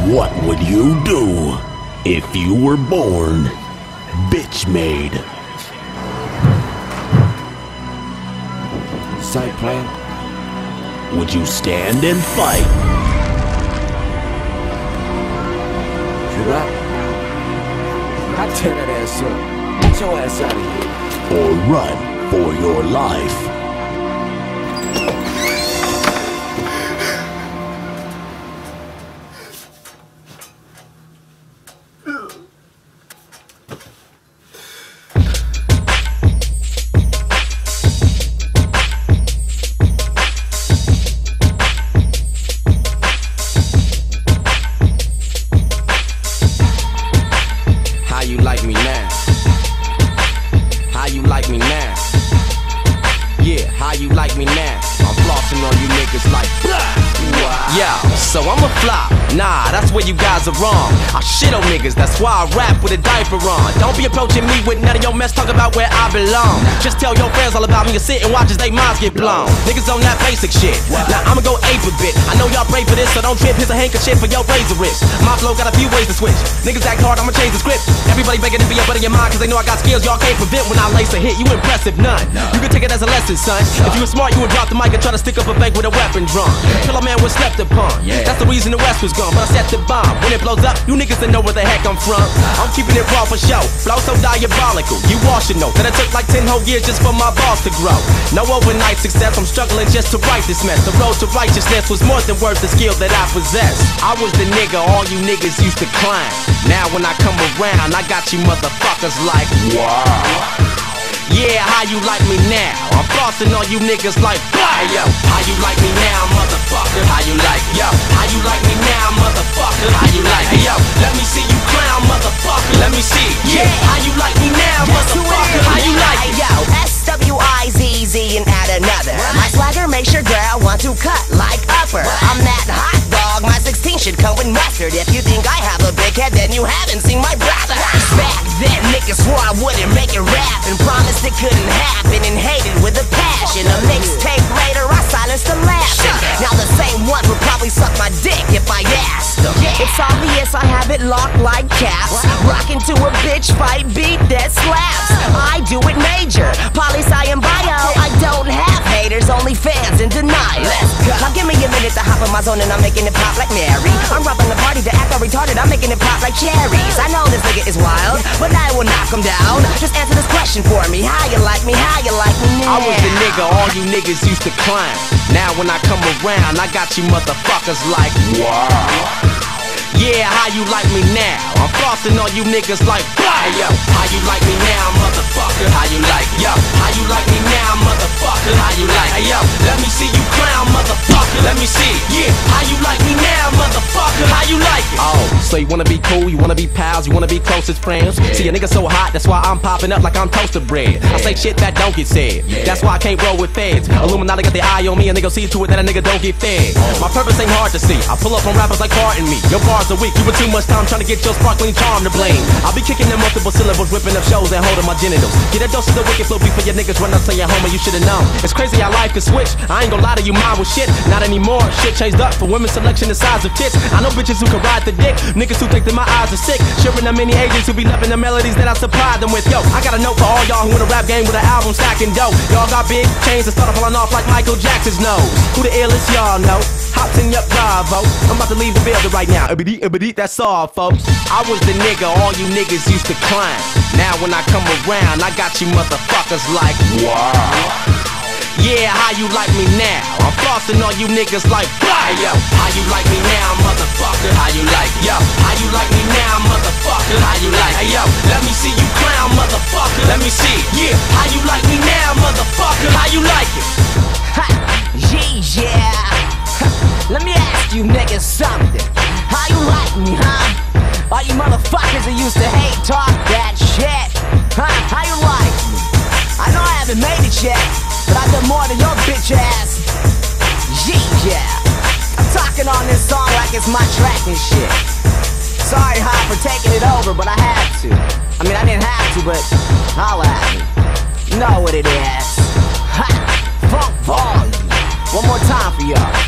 What would you do if you were born bitch made? Sight plan? Would you stand and fight? Should I tear that ass up. Get your ass out of here. Or run for your life? How you like me now? How you like me now? Yeah, how you like me now? I'm flossing on you niggas like yeah, so I'm a flop. Nah, that's where you guys are wrong. I shit on niggas, that's why I rap with a diaper on. Don't be approaching me with none of your mess, talk about where I belong. Just tell your friends all about me and sit and watch as they minds get blown. Niggas on that basic shit. Now I'ma go ape a bit. I know y'all pray for this, so don't trip. Here's a handkerchief for your razor wrist. My flow got a few ways to switch. Niggas act hard, I'ma change the script. Everybody begging to be a butt in your mind, cause they know I got skills y'all can't prevent. When I lace a hit, you impressive none. You can take it as a lesson, son. If you were smart, you would drop the mic and try to stick up a bank with a weapon drum. Kill a man was slept upon. That's the reason the West was gone, but I set the bomb. When it blows up, you niggas don't know where the heck I'm from. I'm keeping it raw for show. Flow so diabolical, you all should know that it took like 10 whole years just for my balls to grow. No overnight success, I'm struggling just to write this mess. The road to righteousness was more than worth the skill that I possess. I was the nigga all you niggas used to climb. Now when I come around, I got you motherfuckers like wow. Yeah, how you like me now? I'm flossing on you niggas like hey, yo, how you like me now, motherfucker? How you like, yo? How you like me now, motherfucker? How you like, hey, yo? Let me see you clown, motherfucker. Let me see, yeah. How you like me now, motherfucker? How you like it? Yo, SWIZZ and add another. My swagger makes your girl want to cut like upper. I'm that hot dog, my 16 should come with mustard. If you think I have a big head, then you haven't seen my brother. Back then, niggas swore I wouldn't make it rap and promised it couldn't happen and hated with a passion. A mixtape later, I silenced the laughing. Now the same one would probably suck my dick if I asked them. It's obvious I have it locked like caps. Rockin' to a bitch fight beat that slaps. I do it major, poli-sci and bio. I don't have haters, only fans and denial. Now give me a minute to hop in my zone and I'm making it pop like Mary. I'm robbing the party to act all retarded, I'm making it pop like cherries. I know this nigga is wild, but I will knock him down. Just answer this question for me, how you like me, how you like me now? I was the nigga all you niggas used to climb. Now when I come around, I got you motherfuckers like wow. Yeah, how you like me now? I'm flossing on you niggas like hey, yo, how you like me now, motherfucker? How you like, yo? How you like me now, motherfucker? How you like, hey, yo? Let me see you clown, motherfucker. Let me see, yeah. How you like me now, motherfucker? How you like it? Oh, so you wanna be cool, you wanna be pals, you wanna be close as friends? See a nigga so hot, that's why I'm popping up like I'm toaster bread. I say shit that don't get said. That's why I can't roll with feds. Illuminati got the eye on me and they gon' see to it that a nigga don't get fed. My purpose ain't hard to see. I pull up on rappers like pardon me. Your bars are weak, you with too much time trying to get your sparkling charm to blame. I'll be kicking them multiple syllables, ripping up shows and holding my genitals. Get a dose of the wicked flow before your niggas run up to your home and you should've known. It's crazy how life can switch. I ain't gon' lie to you, mine was shit. Not anymore, shit changed up for women's selection the size of tits. I know bitches who can ride the dick, niggas who think that my eyes are sick. Sharing the many agents who be loving the melodies that I supply them with. Yo, I got a note for all y'all who in a rap game with an album stacking dough. Y'all got big chains that started falling off like Michael Jackson's nose. Who the illest y'all know? Hopsin, yup, bravo. I'm about to leave the building right now. That's all, folks. I was the nigga all you niggas used to climb. Now when I come around, I got you motherfuckers like wow. Yeah, how you like me now? I'm flossing on you niggas like hey, yo, how you like me now, motherfucker? How you like, yo? How you like me now, motherfucker? How you like, hey, yo? Let me see you clown, motherfucker. Let me see, yeah. How you like me now, motherfucker? How you like it? Ha, yeah. Let me ask you niggas something. How you like me, huh? All you motherfuckers that used to hate talk that shit. Huh? How you like me? I know I haven't made it yet, but I've done more than your bitch ass. Yeah. I'm talking on this song like it's my track and shit. Sorry, Hop, for taking it over, but I had to. I mean, I didn't have to, but holla at me. You know what it is. Ha! Funk volume. One more time for y'all.